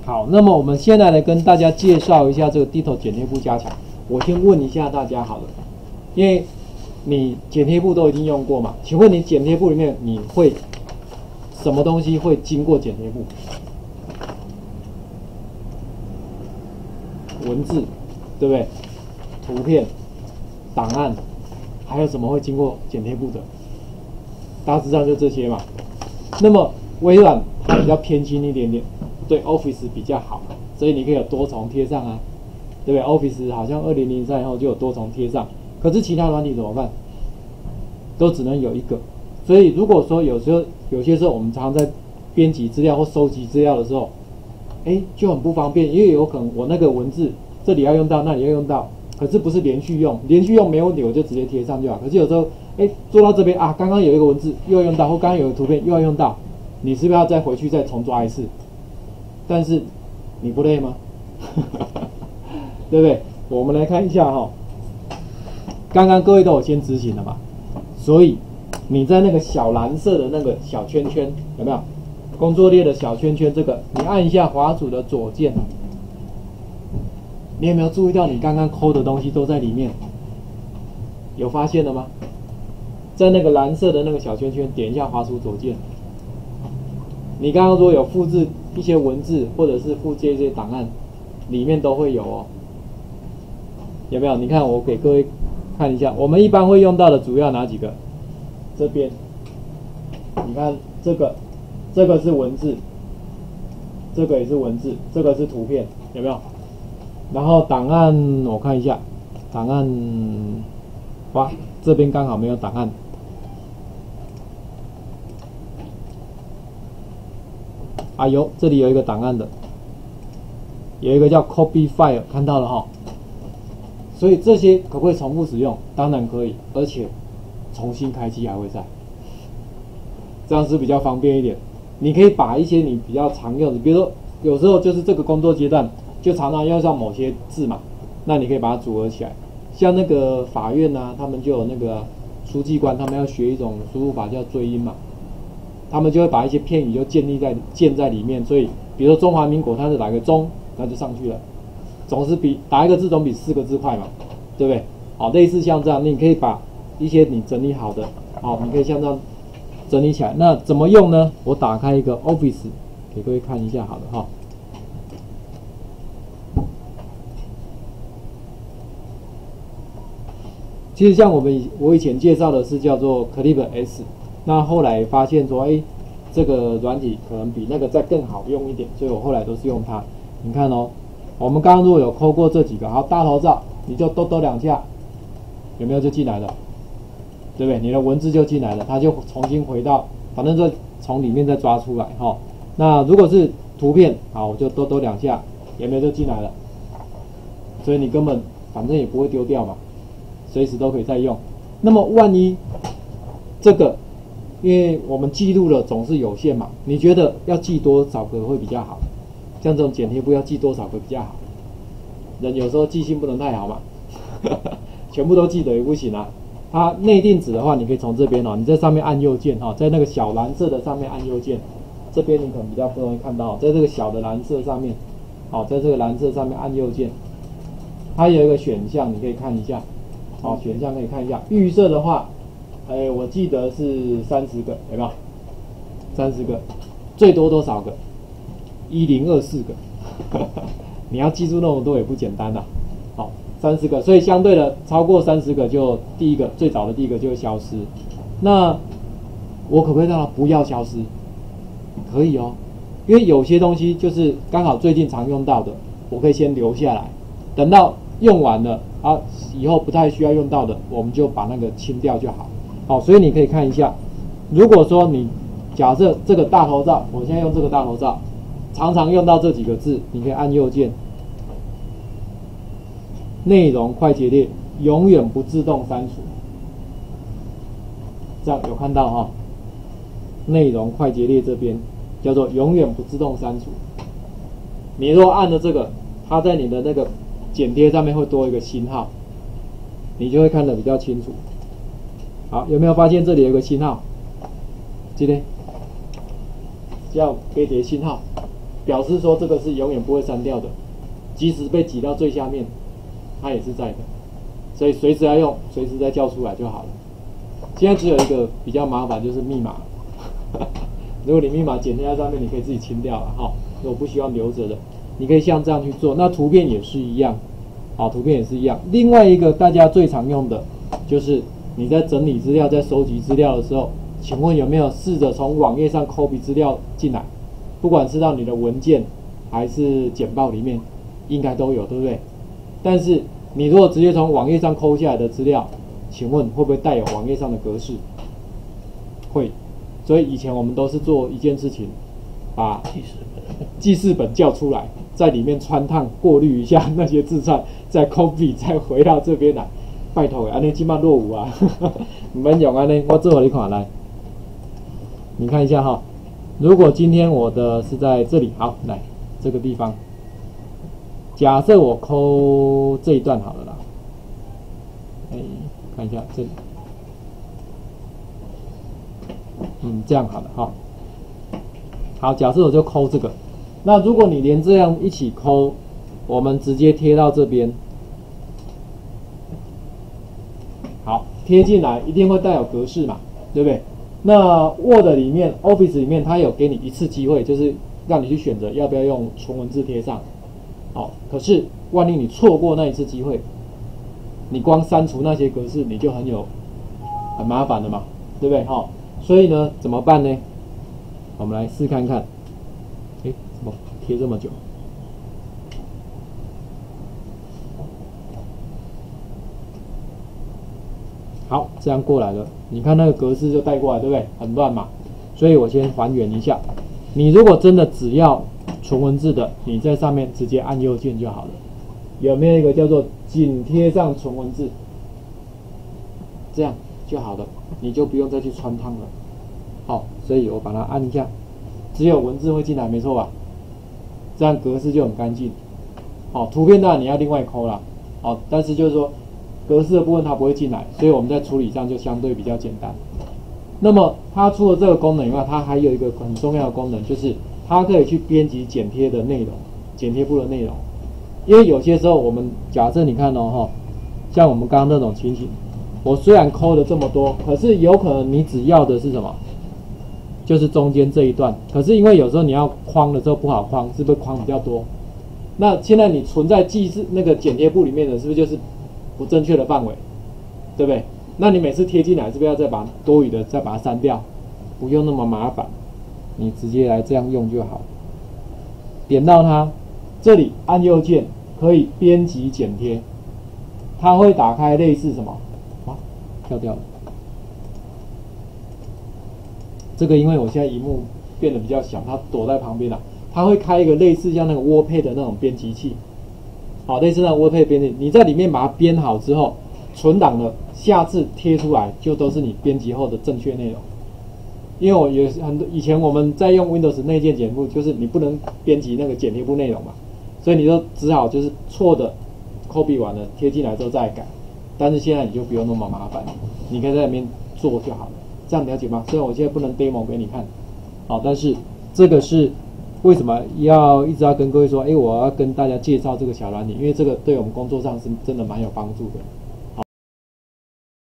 好，那么我们先来跟大家介绍一下这个低头剪贴布加强。我先问一下大家好了，因为你剪贴布都已经用过嘛，请问你剪贴布里面你会什么东西会经过剪贴布？文字，对不对？图片、档案，还有什么会经过剪贴布的？大致上就这些嘛。那么微软它比较偏心一点点，对 Office 比较好，所以你可以有多重贴上啊，对不对 ？Office 好像2003以后就有多重贴上，可是其他软体怎么办？都只能有一个。所以如果说有些时候我们常常在编辑资料或收集资料的时候，就很不方便，因为有可能我那个文字这里要用到，那里要用到，可是不是连续用，连续用没问题，我就直接贴上就好。可是有时候，做到这边啊，刚刚有一个文字又要用到，或刚刚有个图片又要用到，你是不是要再回去再重抓一次？但是你不累吗？对不对？我们来看一下哈，刚刚各位都有先执行了嘛，所以你在那个小蓝色的那个小圈圈有没有？工作列的小圈圈，这个你按一下滑鼠的左键，你有没有注意到你刚刚抠的东西都在里面？有发现了吗？在那个蓝色的那个小圈圈，点一下滑鼠左键，你刚刚如果有复制一些文字或者是复制一些档案，里面都会有哦。有没有？你看我给各位看一下，我们一般会用到的主要哪几个？这边，你看这个是文字，这个也是文字，这个是图片，有没有？然后档案我看一下，档案，哇，这边刚好没有档案。哎呦，这里有一个档案的，有一个叫 copy file， 看到了哈。所以这些可不可以重复使用？当然可以，而且重新开机还会在，这样是比较方便一点。你可以把一些你比较常用的，比如说有时候就是这个工作阶段就常常要上某些字嘛，那你可以把它组合起来。像那个法院啊，他们就有那个书记官，他们要学一种输入法叫追音嘛，他们就会把一些片语就建在里面。所以比如说中华民国，它是打个中，那就上去了，总是比打一个字总比4个字快嘛，对不对？好，类似像这样，你可以把一些你整理好的，好，你可以像这样整理起来。那怎么用呢？我打开一个 Office 给各位看一下好了哈。其实像我以前介绍的是叫做 Clip S， 那后来发现说，这个软体可能比那个再更好用一点，所以我后来都是用它。你看哦，我们刚刚如果有抠过这几个，好，大头照你就抖2下，有没有就进来了？对不对？你的文字就进来了，它就重新回到，反正就从里面再抓出来哈。那如果是图片，好，我就抖2下，有没有就进来了？所以你根本反正也不会丢掉嘛，随时都可以再用。那么万一这个，因为我们记录的总是有限嘛，你觉得要记多少个会比较好？像这种剪贴布要记多少个比较好？人有时候记性不能太好嘛，全部都记得也不行啊。它内定值的话，你可以从这边哦，你在上面按右键哈，在那个小蓝色的上面按右键，这边你可能比较不容易看到，在这个小的蓝色上面，好，在这个蓝色上面按右键，它有一个选项，你可以看一下，好，选项可以看一下。预设的话，我记得是30个，有没有？30个，最多多少个？1024个，你要记住那么多也不简单啦。好，30个，所以相对的超过30个就第一个最早的第一个就会消失。那我可不可以让它不要消失？可以哦，因为有些东西就是刚好最近常用到的，我可以先留下来，等到用完了啊，以后不太需要用到的，我们就把那个清掉就好。好，所以你可以看一下，如果说你假设这个大头照，我现在用这个大头照，常常用到这几个字，你可以按右键，内容快捷列，永远不自动删除。这样有看到哈？内容快捷列这边叫做永远不自动删除。你若按了这个，它在你的那个剪贴上面会多一个星号，你就会看得比较清楚。好，有没有发现这里有一个星号？这里叫飞碟星号。 表示说这个是永远不会删掉的，即使被挤到最下面，它也是在的，所以随时要用，随时再叫出来就好了。现在只有一个比较麻烦，就是密码。如果你密码剪贴在上面，你可以自己清掉了哈。如果不希望留着的，你可以像这样去做。那图片也是一样，好，图片也是一样。另外一个大家最常用的，就是你在整理资料、在收集资料的时候，请问有没有试着从网页上 copy 资料进来？不管是到你的文件还是简报里面，应该都有，对不对？但是你如果直接从网页上抠下来的资料，请问会不会带有网页上的格式？会。所以以前我们都是做一件事情，把记事本叫出来，在里面穿烫过滤一下那些字串，再 copy 再回到这边来。拜托，安尼今麦落伍啊，唔免用安尼，我做给你看来。你看一下哈，如果今天我的是在这里，好，来这个地方，假设我抠这一段好了啦，看一下这里。这样好了哈。好，假设我就抠这个。那如果你连这样一起抠，我们直接贴到这边。好，贴进来一定会带有格式嘛，对不对？那 Word 里面 Office 里面它有给你一次机会，就是让你去选择要不要用纯文字贴上。好，可是万一你错过那一次机会，你光删除那些格式你就很麻烦了嘛，对不对？哈。所以呢，怎么办呢？我们来试看看。怎么贴这么久？好，这样过来了。你看那个格式就带过来，对不对？很乱嘛。所以我先还原一下。你如果真的只要纯文字的，你在上面直接按右键就好了。有没有一个叫做紧贴上纯文字？这样就好了，你就不用再去穿烫了。好，所以我把它按一下，只有文字会进来，没错吧？这样格式就很干净。好，图片当然你要另外抠啦。好，但是就是说格式的部分它不会进来，所以我们在处理上就相对比较简单。那么它除了这个功能以外，它还有一个很重要的功能，就是它可以去编辑剪贴的内容，剪贴簿的内容。因为有些时候我们假设你看哦，像我们刚刚那种情形，我虽然抠了这么多，可是有可能你只要的是什么？就是中间这一段，可是因为有时候你要框的时候不好框，是不是框比较多？那现在你存在那个剪贴簿里面的，是不是就是不正确的范围？对不对？那你每次贴进来，是不是要再把多余的再把它删掉？不用那么麻烦，你直接来这样用就好。点到它，这里按右键可以编辑剪贴，它会打开类似什么？跳掉了。这个因为我现在萤幕变得比较小，它躲在旁边了，它会开一个类似像那个 Wordpad 的那种编辑器，好，类似那种 Wordpad 编辑，你在里面把它编好之后，存档了，下次贴出来就都是你编辑后的正确内容。因为我有很多以前我们在用 Windows 内建剪贴，就是你不能编辑那个剪贴簿内容嘛，所以你就只好就是错的 copy 完了贴进来之后再改。但是现在你就不用那么麻烦，你可以在里面做就好了。这样了解吗？虽然我现在不能 demo 给你看，好，但是这个是为什么一直要跟各位说，我要跟大家介绍这个小软体，因为这个对我们工作上是真的蛮有帮助的。